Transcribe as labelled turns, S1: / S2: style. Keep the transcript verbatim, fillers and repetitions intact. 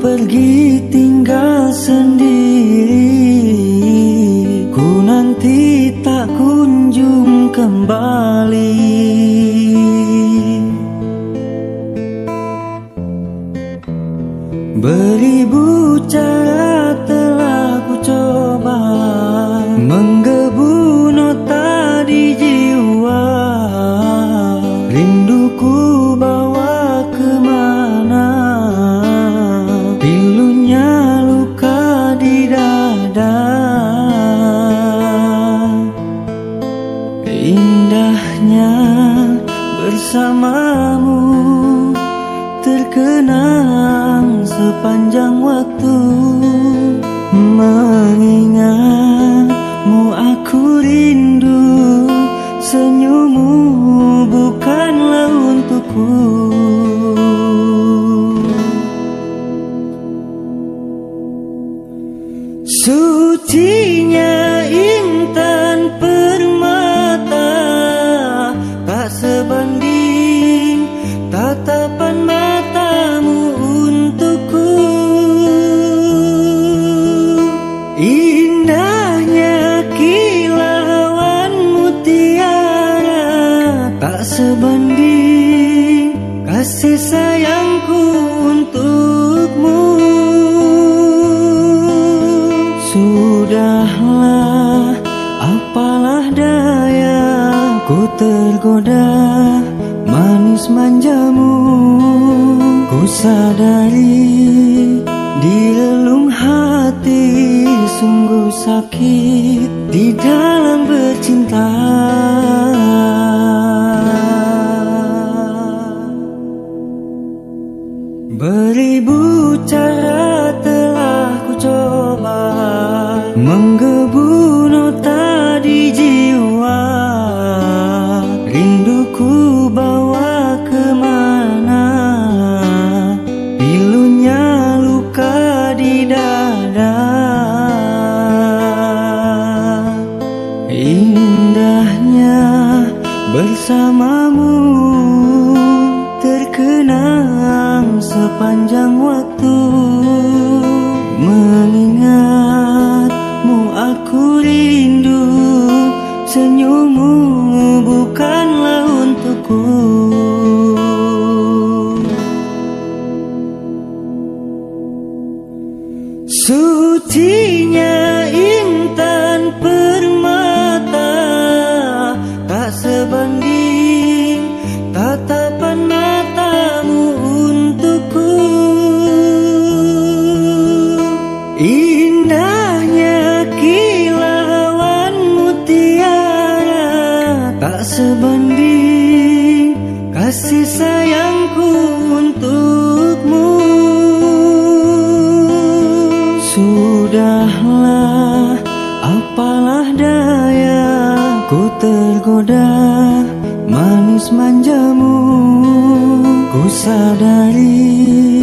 S1: pergi tinggal sendiri, ku nanti tak kunjung kembali. Beribu cara telah ku coba menggebu nota di jiwa, rinduku bawa kemana, pilunya luka di dada. Indahnya bersamamu terkenang sepanjang waktu, mengingatmu aku rindu, senyummu bukanlah untukku. Sucinya intan permata, tak sebanding tatapan matamu untukku. Indahnya kilauan mutiara, tak sebanding kasih sayangku untukmu. Sudahlah, apalah daya, ku tergoda manis manjamu. Ku sadari di relung hati sungguh sakit di dalam bercinta. Beribu cara telah ku coba menggebu nota di jiwa, rinduku bawa kemana, pilunya luka di dada. Indahnya bersamamu terkenang sepanjang waktu, mengingatmu aku rindu, senyummu bukanlah untukku. Sucinya intan permata, tak sebanding tatapan matamu untukku. Indahnya kilauan mutiara, tak sebanding kasih sayangku untukmu. Sudahlah, apalah daya, ku tergoda manis manjamu. Ku sadari